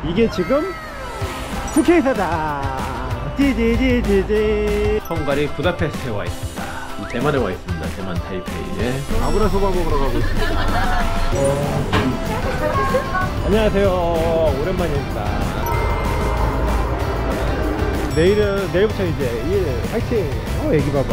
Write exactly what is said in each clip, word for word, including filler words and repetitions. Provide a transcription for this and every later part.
이게 지금 국회의사다. 찌찌찌찌찌. 헝가리 부다페스트에 와 있습니다. 대만에 와 있습니다. 대만 타이페이에 아브라 소바 먹으러 가고 있습니다. 어... 안녕하세요. 오랜만입니다. 내일은 내일부터 이제 일 화이팅. 어 애기 봐봐.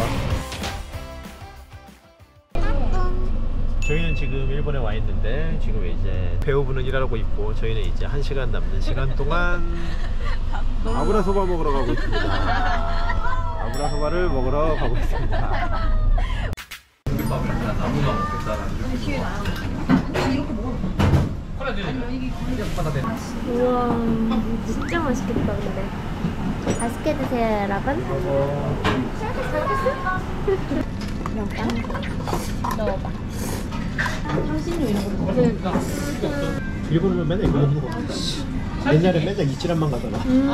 저희는 지금 일본에 와 있는데 지금 이제 배우분은 일하고 있고 저희는 이제 한 시간 남는 시간 동안 아브라 소바 먹으러 가고 있습니다. 아브라 소바를 먹으러 가고 있습니다. 국밥을 아무나 먹겠다라는 느낌으로 이렇게 먹어. 우와 진짜 맛있겠다. 근데 맛있게 드세요 여러분. 그냥 빵 넣어봐. 향신료 이런 거 먹으니까 일본은 맨날 이거 먹는 거 같아. 옛날에 맨날 이치란만 가잖아. 음. 아.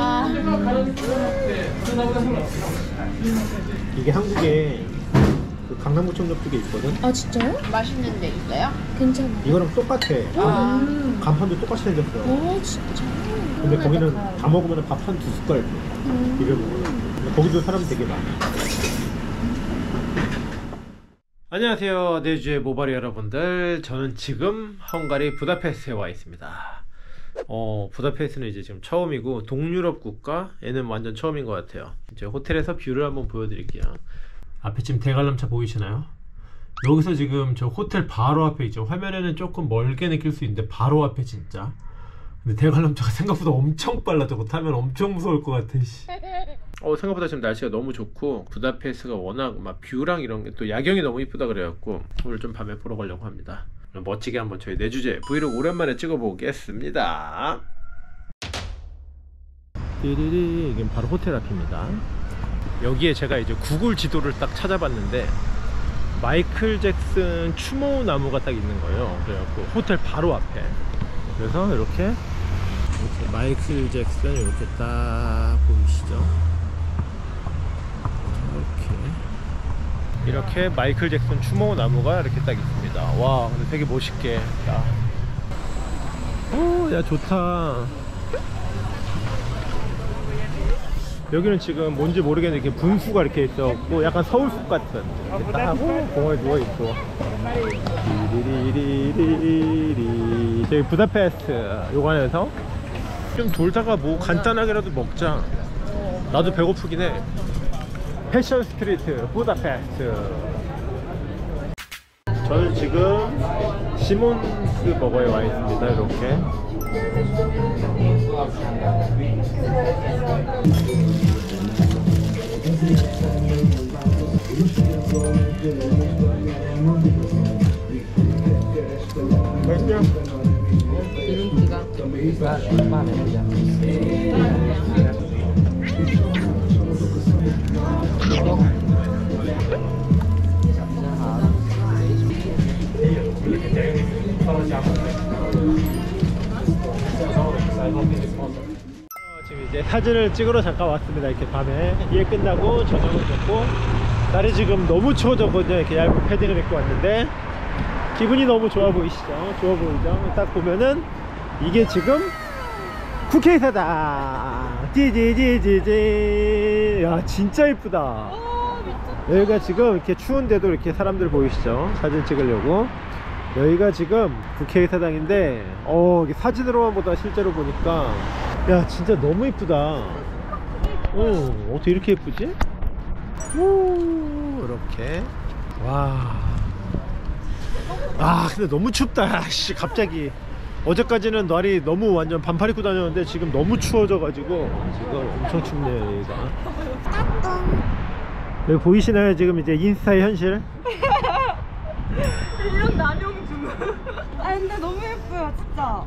이게 한국에 그 강남구청역 쪽에 있거든. 아 진짜요? 맛있는 데 있어요? 괜찮아. 이거랑 똑같아. 아. 음. 간판도 똑같이 생겼어. 오 진짜. 근데 거기는 다 먹으면 밥 한 두 숟갈 음. 비벼 먹어. 거기도 사람 되게 많아. 안녕하세요. 내주의 모바리 여러분들. 저는 지금 헝가리 부다페스트에 와 있습니다. 어, 부다페스트는 이제 지금 처음이고 동유럽 국가에는 완전 처음인 것 같아요. 이제 호텔에서 뷰를 한번 보여드릴게요. 앞에 지금 대관람차 보이시나요? 여기서 지금 저 호텔 바로 앞에 있죠. 화면에는 조금 멀게 느낄 수 있는데 바로 앞에 진짜. 근데 대관람차가 생각보다 엄청 빨라. 저거 타면 엄청 무서울 것 같아. 어, 생각보다 지금 날씨가 너무 좋고 부다페스트가 워낙 막 뷰랑 이런 게 또 야경이 너무 이쁘다 그래갖고 오늘 좀 밤에 보러 가려고 합니다. 멋지게 한번 저희 내주제 브이로그 오랜만에 찍어보겠습니다. 띠리리. 이게 바로 호텔 앞입니다. 여기에 제가 이제 구글 지도를 딱 찾아봤는데 마이클 잭슨 추모 나무가 딱 있는 거예요. 그래갖고 호텔 바로 앞에. 그래서 이렇게, 이렇게 마이클 잭슨 이렇게 딱 보이시죠? 이렇게 이렇게 마이클 잭슨 추모 나무가 이렇게 딱 있습니다. 와 근데 되게 멋있게. 야, 오, 야 좋다. 여기는 지금 뭔지 모르겠는데 이렇게 분수가 이렇게 있어갖고 약간 서울숲 같은 이렇게 딱 하고 공원에 누워있고. 리리리리리. 저기 부다페스트 요관에서 좀 돌다가 뭐 간단하게라도 먹자. 나도 배고프긴 해. 패션 스트리트 부다페스트. 저는 지금 시몬스 버거에 와 있습니다. 이렇게 맛있냐? 기름기가 지금 이제 사진을 찍으러 잠깐 왔습니다. 이렇게 밤에 일 끝나고 저녁을 먹고 날이 지금 너무 추워졌거든요. 이렇게 얇은 패딩을 입고 왔는데 기분이 너무 좋아 보이시죠? 좋아 보이죠? 딱 보면은 이게 지금 국회의사다. 찌찌찌찌찌. 야 진짜 이쁘다. 여기가 지금 이렇게 추운데도 이렇게 사람들 보이시죠? 사진 찍으려고. 여기가 지금 국회의사당인데 어 사진으로만 보다 실제로 보니까 야 진짜 너무 이쁘다. 어 어떻게 이렇게 예쁘지? 오 이렇게. 와. 아 근데 너무 춥다. 씨 갑자기 어제까지는 날이 너무 완전 반팔 입고 다녔는데 지금 너무 추워져 가지고 지금 엄청 춥네요. 여기가 여기 보이시나요? 지금 이제 인스타의 현실. 인력 남용 중. 아 근데 너무 예뻐요 진짜.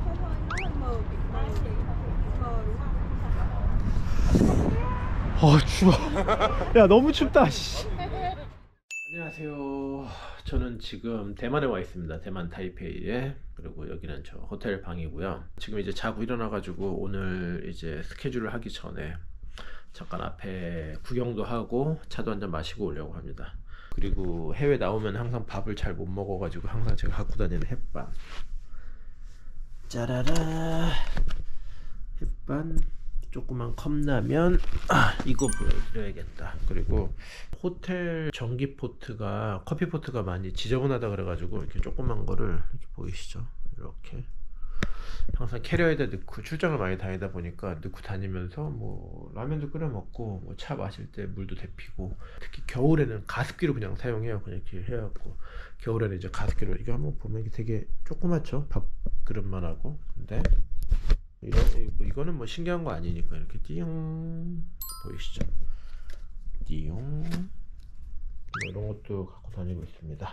아 추워. 야 너무 춥다. 씨. 안녕하세요. 저는 지금 대만에 와 있습니다. 대만 타이페이에. 그리고 여기는 저 호텔 방이고요. 지금 이제 자고 일어나 가지고 오늘 이제 스케줄을 하기 전에 잠깐 앞에 구경도 하고 차도 한잔 마시고 오려고 합니다. 그리고 해외 나오면 항상 밥을 잘 못 먹어 가지고 항상 제가 갖고 다니는 햇반. 짜라라. 햇반, 조그만 컵라면. 아, 이거 보여드려야겠다. 그리고 호텔 전기포트가 커피포트가 많이 지저분하다 그래가지고 이렇게 조그만 거를 이렇게 보이시죠? 이렇게 항상 캐리어에다 넣고 출장을 많이 다니다 보니까 넣고 다니면서 뭐 라면도 끓여 먹고 뭐 차 마실 때 물도 데피고, 특히 겨울에는 가습기로 그냥 사용해요. 그냥 이렇게 해갖고 겨울에는 이제 가습기로, 이거 한번 보면 이게 되게 조그맣죠? 밥 그릇만 하고. 근데 이런, 이거는 뭐 신기한 거 아니니까 이렇게 띠용 보이시죠? 띠용 뭐 이런 것도 갖고 다니고 있습니다.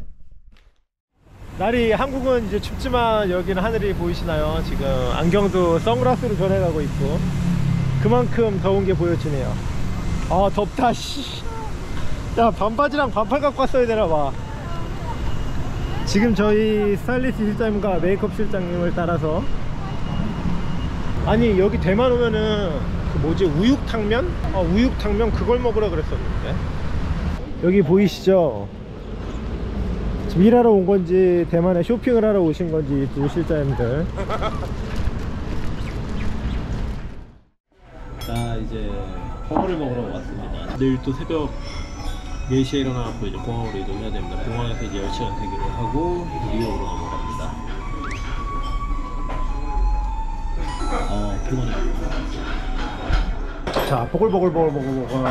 날이 한국은 이제 춥지만 여기는 하늘이 보이시나요? 지금 안경도 선글라스로 전해가고 있고 그만큼 더운 게 보여지네요. 아 덥다 씨. 야 반바지랑 반팔 갖고 왔어야 되나봐. 지금 저희 스타일리스트 실장님과 메이크업 실장님을 따라서, 아니 여기 대만 오면은 그 뭐지 우육탕면? 어 우육탕면 그걸 먹으라 그랬었는데. 여기 보이시죠? 지금 일하러 온 건지 대만에 쇼핑을 하러 오신 건지 두 실장님들. 자 이제 펑어를 먹으러 왔습니다. 내일 또 새벽 네 시에 일어나서 이제 공항으로 이동해야 됩니다. 공항에서 이제 열 시간 대기를 하고 뉴욕으로 넘어갑니다. 어 피곤해. 자 보글보글보글보글보글.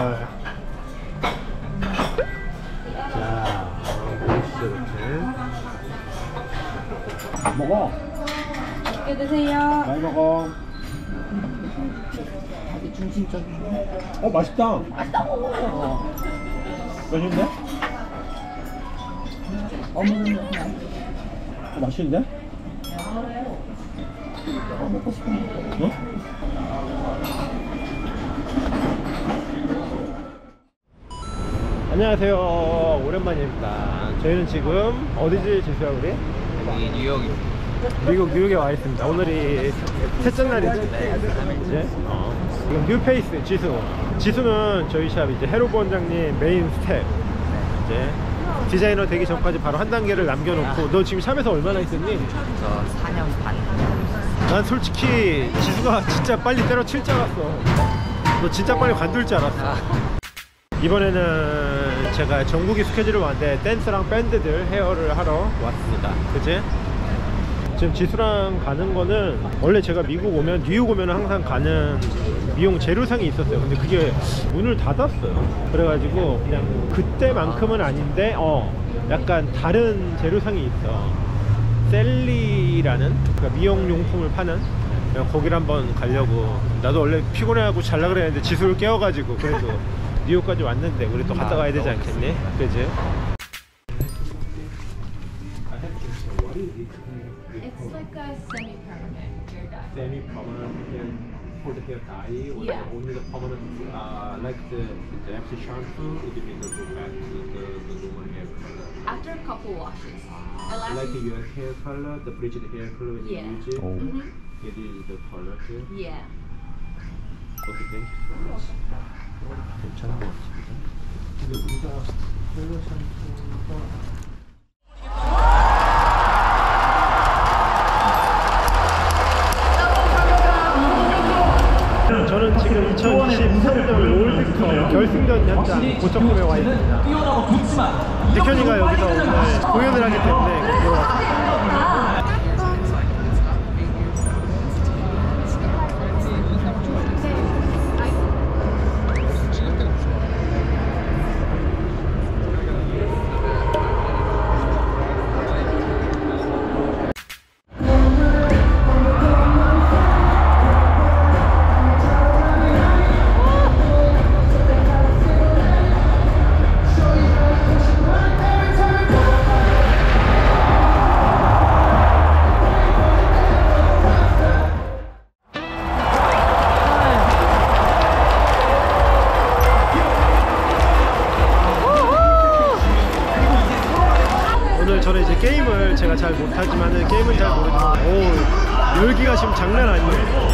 자 보시죠. 이렇게 먹어. 맛있게 드세요. 많이 먹어. 아주 중심적인. 어 맛있다. 맛있다고. 어. 맛있는데? 어묵은 어, 맛있는데? 어, 먹고 싶은데. 어? 안녕하세요. 오랜만입니다. 저희는 지금 어디지 지수야 우리? 여기 뉴욕입니다. 미국 뉴욕에 와 있습니다. 오늘이 셋째 날이지. 이제 어. 지금 뉴페이스 지수. 지수는 저희 샵 이제 헤로브 원장님 메인 스텝. 이제 디자이너 되기 전까지 바로 한 단계를 남겨놓고. 너 지금 샵에서 얼마나 있었니? 저 사 년 반. 난 솔직히 지수가 진짜 빨리 때려칠 줄 알았어. 너 진짜 빨리 관둘 줄 알았어. 이번에는 제가 전국이 스케줄을 왔는데 댄스랑 밴드들 헤어를 하러 왔습니다. 그치? 지금 지수랑 가는 거는 원래 제가 미국 오면 뉴욕 오면 항상 가는 미용 재료상이 있었어요. 근데 그게 문을 닫았어요. 그래가지고 그냥 그때만큼은 아닌데 어 약간 다른 재료상이 있어. 셀리라는 그러니까 미용용품을 파는, 그냥 거기를 한번 가려고. 나도 원래 피곤해하고 잘라 그랬는데 지수를 깨워가지고 그래도 뉴욕까지 왔는데 우리 또 갔다 가야 되지 않겠니? 그지? It's like a semi-permanent hair dye. Semi-permanent hair for the hair dye, or Yeah. only the permanent, uh, like the, the after shampoo, it will go back to the, the normal hair color. After a couple washes. It lasts Like you- your hair color, the bleached hair color when Yeah. you use it, Mhm. it is the color too. Yeah. Okay, thank you so much. 괜찮은 것 같습니다. 근데 우리가 컬러 샴푸가 저는 지금 이천이십삼 년 롤드컵 결승전 현장 고척돔에 와 있습니다. 백현이가 여기서 오늘 공연을 하기 때문에 여기 왔습니다. 오늘 저는 이제 게임을 제가 잘 못하지만은 게임은 잘 모르지만 오 열기가 지금 장난 아니에요.